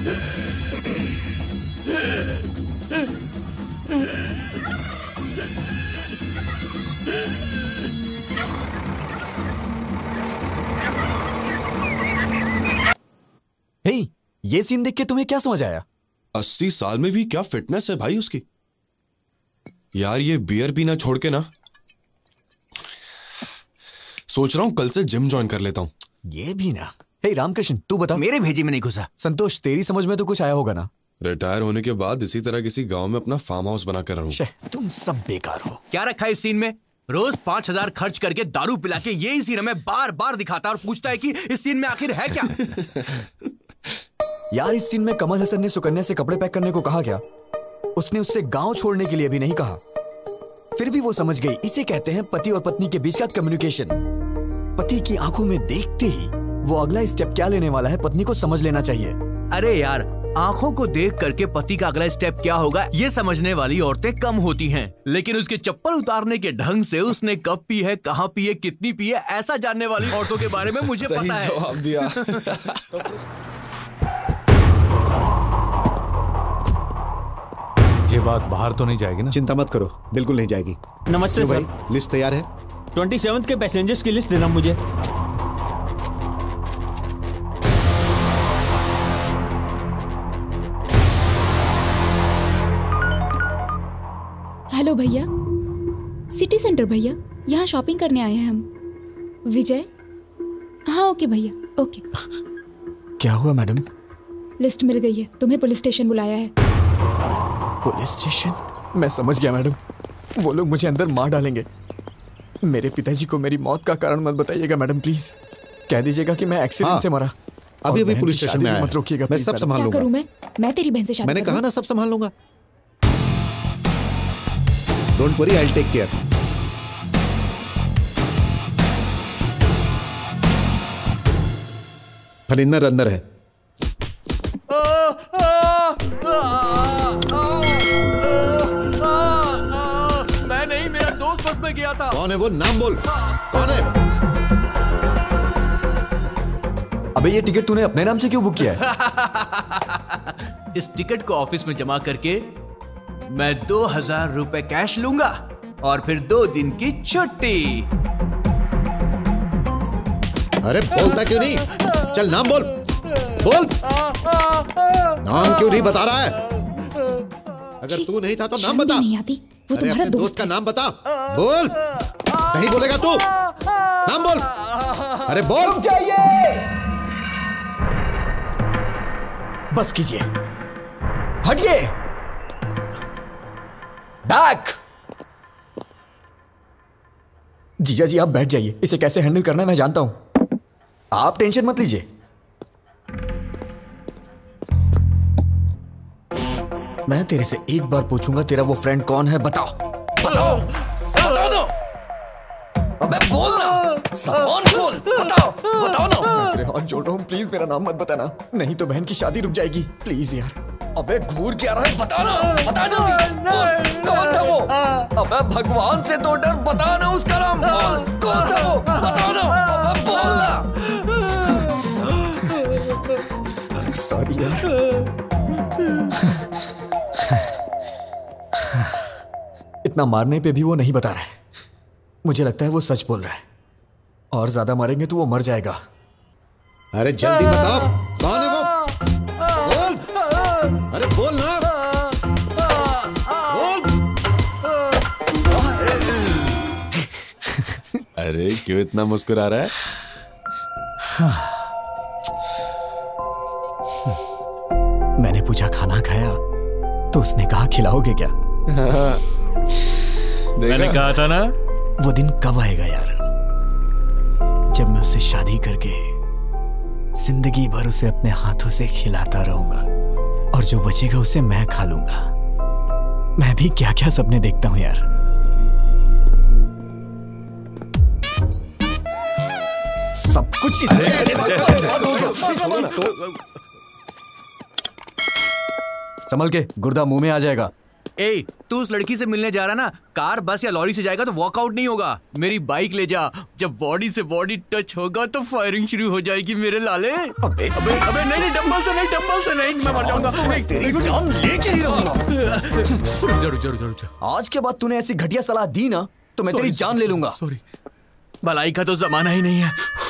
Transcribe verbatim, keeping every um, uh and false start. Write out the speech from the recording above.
हे, ये सीन देख के तुम्हें क्या समझ आया? अस्सी साल में भी क्या फिटनेस है भाई उसकी। यार ये बियर पीना छोड़ के ना, सोच रहा हूं कल से जिम ज्वाइन कर लेता हूं। ये भी ना। हे रामकृष्ण, तू बता। मेरे भेजी में नहीं घुसा। संतोष, तेरी समझ में तो कुछ आया होगा ना? रिटायर होने के बाद इसी तरह किसी गांव में अपना फार्म हाउस बना कर रहूं। तुम सब बेकार हो। क्या रखा है इस सीन में? रोज पांच हजार खर्च करके दारू पिला के यही सीन हमें बार बार दिखाता और पूछता है कि इस सीन में आखिर है क्या? यार इस सीन में कमल हसन ने सुकन्या से कपड़े पैक करने को कहा क्या? उसने उससे गांव छोड़ने के लिए भी नहीं कहा। फिर भी वो समझ गई। इसे कहते हैं पति और पत्नी के बीच का कम्युनिकेशन। पति की आंखों में देखते ही वो अगला स्टेप क्या लेने वाला है पत्नी को समझ लेना चाहिए। अरे यार, आंखों को देख करके पति का अगला स्टेप क्या होगा ये समझने वाली औरतें कम होती हैं, लेकिन उसके चप्पल उतारने के ढंग से उसने कब पी है, कहाँ पी है, कितनी पी है, ऐसा जानने वाली औरतों के बारे में मुझे पता है। जवाब दिया। ये बात बाहर तो नहीं जाएगी ना? चिंता मत करो, बिल्कुल नहीं जाएगी। नमस्ते भाई, सर। लिस्ट तैयार है? ट्वेंटी सेवंथ के पैसेंजर्स की लिस्ट देना मुझे। हेलो भैया, सिटी सेंटर भैया, यहाँ शॉपिंग करने आए हैं हम। विजय? हाँ ओके भैया, ओके। क्या हुआ मैडम? लिस्ट मिल गई है, तुम्हें पुलिस स्टेशन बुलाया है। Police station? मैं समझ गया मैडम, वो लोग मुझे अंदर मार डालेंगे। मेरे पिताजी को मेरी मौत का कारण मत बताइएगा मैडम, प्लीज। कह दीजिएगा कि मैं एक्सीडेंट हाँ, से मरा। अभी अभी पुलिस स्टेशन में आया। मत रोकिएगा, मैं सब संभाल लूंगा। क्या करूं मैं? मैं तेरी बहन से शादी मैंने करूं? कहा ना सब संभाल लूंगा। Don't worry, I will take care. Farinder अंदर है। मैं नहीं, मेरा दोस्त बस में गया था। कौन है वो? नाम बोल। कौन है? अबे ये टिकट तूने अपने नाम से क्यों बुक किया है? इस टिकट को ऑफिस में जमा करके मैं दो हजार रुपए कैश लूंगा और फिर दो दिन की छुट्टी। अरे बोलता क्यों नहीं? चल नाम बोल, बोल। नाम क्यों नहीं बता रहा है? अगर तू नहीं था तो नाम बता। नहीं आती, वो अरे तुम्हारा अपने दोस्त का नाम बता, बोल। नहीं बोलेगा तू? नाम बोल। अरे बोल। बस कीजिए, हटिए। बैक। जीजा जी आप बैठ जाइए, इसे कैसे हैंडल करना है मैं जानता हूं, आप टेंशन मत लीजिए। मैं तेरे से एक बार पूछूंगा, तेरा वो फ्रेंड कौन है? बताओ बताओ बताओ दो। अबे बोल ना, सामान खोल, बताओ बताओ ना। मैं तेरे हाथ जोड़ रहा हूं, प्लीज मेरा नाम मत बताना, नहीं तो बहन की शादी रुक जाएगी, प्लीज यार। अबे घूर क्या रहा है? बता ना, बता जल्दी। कौन था वो? अबे भगवान से तो डर, बता ना उसका नाम। बोल, कौन था वो? बता ना, अबे बोल ना। सॉरी यार। इतना मारने पे भी वो नहीं बता रहा है। मुझे लगता है वो सच बोल रहा है, और ज्यादा मारेंगे तो वो मर जाएगा। अरे जल्दी बता, कौन है वो? बोल। अरे बोल ना, बोल। अरे क्यों इतना मुस्कुरा रहा है? मैंने पूछा खाना खाया तो उसने कहा खिलाओगे क्या? मैंने कहा था ना। वो दिन कब आएगा यार, जब मैं उससे शादी करके जिंदगी भर उसे अपने हाथों से खिलाता रहूंगा, और जो बचेगा उसे मैं खा लूंगा। मैं भी क्या क्या सपने देखता हूं यार। सब कुछ संभल के, गुर्दा मुंह में आ जाएगा। ए, तू उस लड़की से मिलने जा रहा ना, कार बस या लॉरी से जाएगा तो वॉकआउट नहीं होगा। मेरी बाइक ले जा, जब बॉडी से बॉडी टच होगा तो फायरिंग शुरू हो जाएगी मेरे लाले। अबे अबे अबे नहीं नहीं, डंबल से नहीं, डंबल से नहीं, मैं मर जाऊंगा। मैं तेरी जान लेके ही रहूंगा। जरूर जरूर जरूर। आज के बाद तूने ऐसी घटिया सलाह दी ना तो मैं तेरी जान ले लूंगा। सॉरी, भलाई का तो जमाना ही नहीं है।